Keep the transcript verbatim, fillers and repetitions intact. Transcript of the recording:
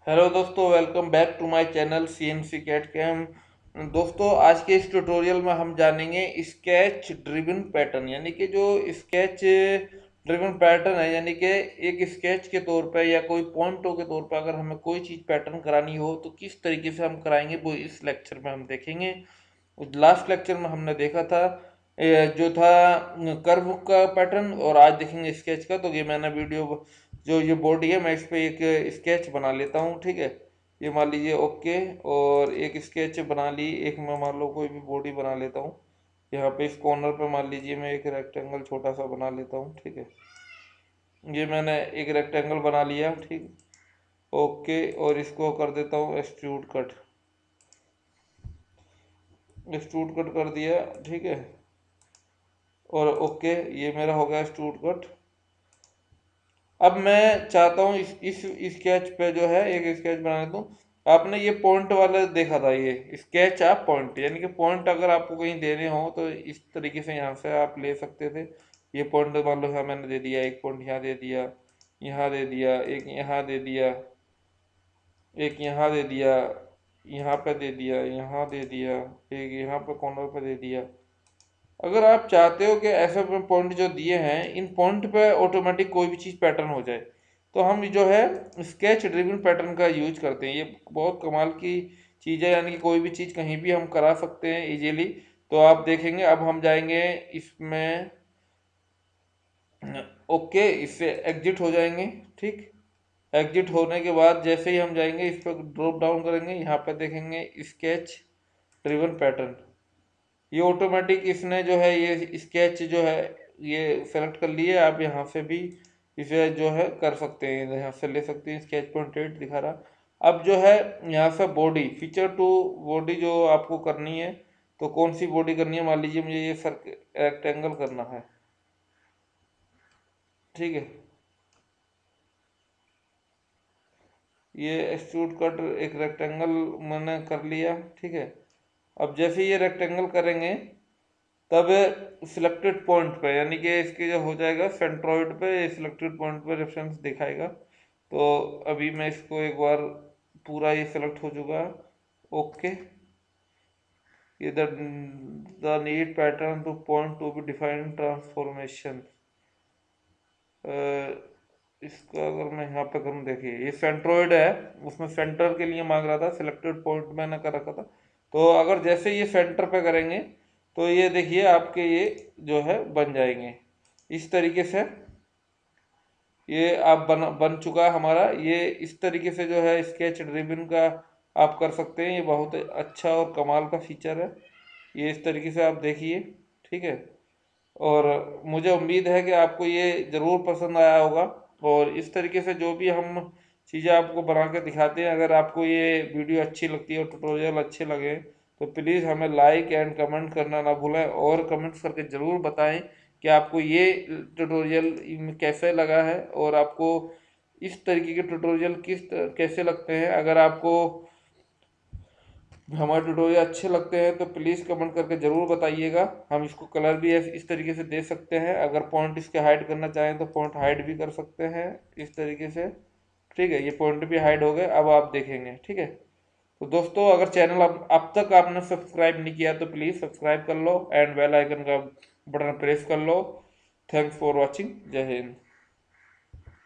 Hello दोस्तों, welcome back to my channel C N C CAD CAM. दोस्तों, आज के इस ट्यूटोरियल में हम जानेंगे स्केच ड्रिवन पैटर्न, यानी कि जो स्केच ड्रिवन पैटर्न है, यानी कि एक स्केच के तौर पे या कोई पॉइंटों के तौर पे अगर हमें कोई चीज़ पैटर्न करानी हो तो किस तरीके से हम कराएंगे, वो इस लेक्चर में हम देखेंगे। लास्ट लेक्चर में हमने देखा था ए, जो था कर्व का पैटर्न, और आज देखेंगे स्केच का। तो ये मैंने वीडियो, जो ये बॉडी है, मैं इस पे एक स्केच बना लेता हूँ, ठीक है। ये मान लीजिए ओके, और एक स्केच बना ली। एक मैं मान लो कोई भी बॉडी बना लेता हूँ। यहाँ पे इस कॉर्नर पे मान लीजिए मैं एक रेक्टेंगल छोटा सा बना लेता हूँ, ठीक है। ये मैंने एक रेक्टेंगल बना लिया, ठीक। ओके, और इसको कर देता हूँ एक्सट्रूड कट। एक्सट्रूड कट कर दिया, ठीक है। और ओके, ये मेरा हो गया एक्सट्रूड कट। अब मैं चाहता हूँ इस इस स्केच पे जो है एक स्केच बना लेता हूँ। आपने ये पॉइंट वाला देखा था, ये स्केच आप पॉइंट, यानी कि पॉइंट अगर आपको कहीं देने हो तो इस तरीके से यहाँ से आप ले सकते थे। ये पॉइंट मान लो यहाँ मैंने दे दिया, एक पॉइंट यहाँ दे दिया, यहाँ दे दिया, एक यहाँ दे दिया, एक यहाँ दे दिया, यहाँ पे दे दिया, यहाँ दे दिया, एक यहाँ पे कॉर्नर पे दे दिया। अगर आप चाहते हो कि ऐसे पॉइंट जो दिए हैं, इन पॉइंट पे ऑटोमेटिक कोई भी चीज़ पैटर्न हो जाए, तो हम जो है स्केच ड्रिवन पैटर्न का यूज करते हैं। ये बहुत कमाल की चीज़ है, यानी कि कोई भी चीज़ कहीं भी हम करा सकते हैं इजीली। तो आप देखेंगे, अब हम जाएंगे इसमें, ओके, इससे एग्जिट हो जाएंगे, ठीक। एग्जिट होने के बाद जैसे ही हम जाएंगे, इस पर ड्रॉप डाउन करेंगे, यहाँ पे देखेंगे स्केच ड्रिवन पैटर्न। ये ऑटोमेटिक इसने जो है ये स्केच जो है ये सेलेक्ट कर लिए। आप यहाँ से भी इसे जो है कर सकते हैं, यहाँ से ले सकते हैं। स्केच पॉइंट एट दिखा रहा। अब जो है यहाँ से बॉडी फीचर टू बॉडी जो आपको करनी है, तो कौन सी बॉडी करनी है, मान लीजिए मुझे ये सर रेक्टेंगल करना है, ठीक है। ये एक्सट्रूड कट एक रेक्टेंगल मैंने कर लिया, ठीक है। अब जैसे ये रेक्टेंगल करेंगे, तब सिलेक्टेड पॉइंट पे, यानी कि इसके जो हो जाएगा सेंट्रॉइड पे, सिलेक्टेड पॉइंट पे रेफरेंस दिखाएगा। तो अभी मैं इसको एक बार, पूरा ये सिलेक्ट हो चुका है, ओके। ये the the need pattern to point to be defined transformation. इसका अगर मैं यहाँ पे करूँ, देखिए ये सेंट्रॉइड है, उसमें सेंटर के लिए मांग रहा था, सिलेक्टेड पॉइंट मैंने कर रखा था। तो अगर जैसे ये सेंटर पे करेंगे, तो ये देखिए आपके ये जो है बन जाएंगे इस तरीके से। ये आप बन बन चुका है हमारा। ये इस तरीके से जो है स्केच ड्रिवन का आप कर सकते हैं। ये बहुत अच्छा और कमाल का फीचर है। ये इस तरीके से आप देखिए, ठीक है। और मुझे उम्मीद है कि आपको ये ज़रूर पसंद आया होगा। और इस तरीके से जो भी हम चीज़ें आपको बना के दिखाते हैं, अगर आपको ये वीडियो अच्छी लगती है और ट्यूटोरियल अच्छे लगे, तो प्लीज़ हमें लाइक एंड कमेंट करना ना भूलें, और कमेंट्स करके ज़रूर बताएं कि आपको ये ट्यूटोरियल कैसे लगा है, और आपको इस तरीके के ट्यूटोरियल किस कैसे लगते हैं। अगर आपको हमारे ट्यूटोरियल अच्छे लगते हैं तो प्लीज़ कमेंट करके ज़रूर बताइएगा। हम इसको कलर भी ऐसे- इस तरीके से दे सकते हैं। अगर पॉइंट इसके हाइड करना चाहें तो पॉइंट हाइड भी कर सकते हैं इस तरीके से, ठीक है। ये पॉइंट भी हाइड हो गए, अब आप देखेंगे, ठीक है। तो दोस्तों, अगर चैनल अब अब तक आपने सब्सक्राइब नहीं किया तो प्लीज़ सब्सक्राइब कर लो, एंड बेल आइकन का बटन प्रेस कर लो। Thanks for watching. जय हिंद।